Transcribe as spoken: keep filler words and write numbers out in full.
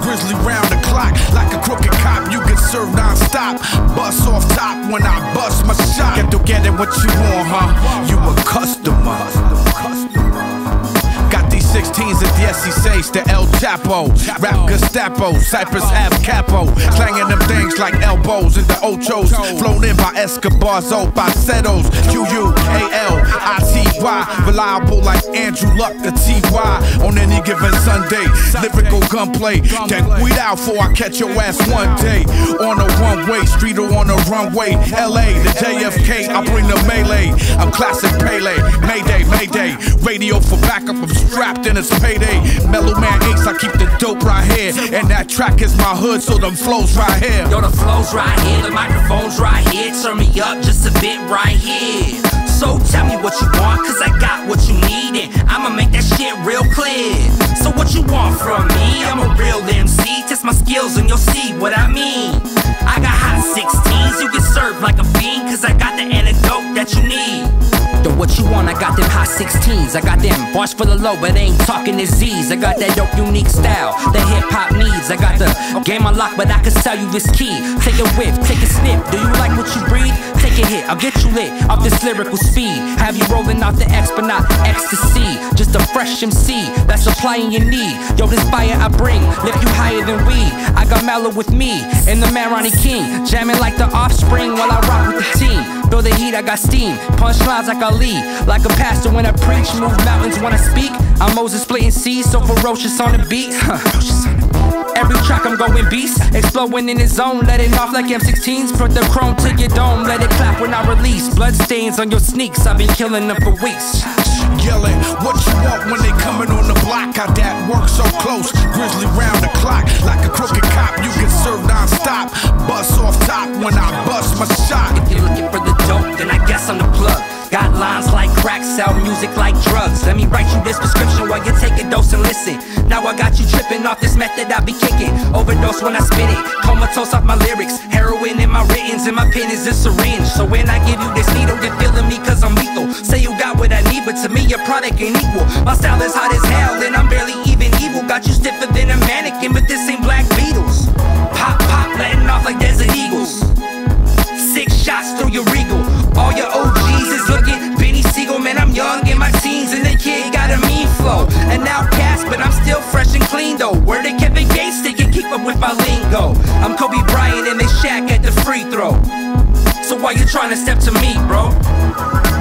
grizzly round the clock. Like a crooked cop, you get served non-stop. Bust off top when I bust my shot. Get to get it what you want, huh? You a customer. Got these sixteens at the S E Cs, the El Chapo, Rap Gestapo, Cypress Ave Capo, slanging them things like elbows in the ochos, flown in by Escobar's old falsettos, Q U A L I T Y, reliable like Andrew Luck, the T Y, on any given Sunday, lyrical gunplay, get weed out before I catch your ass one day, on a one-way street or on a runway, L A, the J F K, I bring the melee, I'm classic Pele, Mayday, Mayday, radio for backup, I'm strapped and it's payday. Mellow man ace, I keep the dope right here. And that track is my hood, so them flows right here. Yo, the flows right here, the microphone's right here. Turn me up just a bit right here. So tell me what you want, cause I got what you need, and I'ma make that shit real clear. So what you want from me? I'm a real M C. Test my skills and you'll see what I mean. I got hot sixteens, you get served like a fiend, cause I got the antidote that you need. Yo, what you want? I got them hot sixteens. I got them bars for the low, but ain't talking disease. I got that dope, unique style that hip hop needs. I got the game unlocked, but I can sell you this key. Take a whiff, take a sniff. Do you like what you breathe? Take a hit, I'll get you lit off this lyrical speed. Have you rolling out the X, but not ecstasy. Just a fresh M C that's supplying your need. Yo, this fire I bring, lift you higher than weed. I got Mellow with me, and the man Ronnie King, jamming like the offspring while I rock with the team. Feel the heat, I got steam. Punchlines like I lead, like a pastor when I preach. Move mountains when I speak. I'm Moses splitting seas, so ferocious on the beat. Every track I'm going beast, exploding in the zone, letting off like M sixteens. Put the chrome to your dome, let it clap when I release. Blood stains on your sneaks, I've been killing them for weeks. Yelling, what you want when they coming on the block? Got that work so close, grizzly round the clock. Like a crooked cop, you get served non-stop. Bust off top when I bust my shot. If you're looking for the dope, then I guess I'm the plug. Got lines like crack, sell music like drugs. Let me write you this prescription while you take a dose and listen. Now I got you tripping off this method I be kicking. Overdose when I spit it, comatose off my lyrics. Heroin in my writtens and my pen is a syringe. So when I give you this needle, you're feeling me cause I'm lethal. Say you got what I need, but to me your product ain't equal. My style is hot as hell and I'm barely even evil. Got you stiffer than a mannequin, but this ain't Black Beatles. Pop, pop, letting off like Desert Eagles. Six shots through your regal. All your O Gs is looking Benny Siegel. Man, I'm young in my teens and the kid got a mean flow. And now cast, but I'm still fresh and clean though. Word to Kevin Gates, they can keep up with my lingo. I'm Kobe Bryant and they Shaq at the free throw. So why you trying to step to me, bro?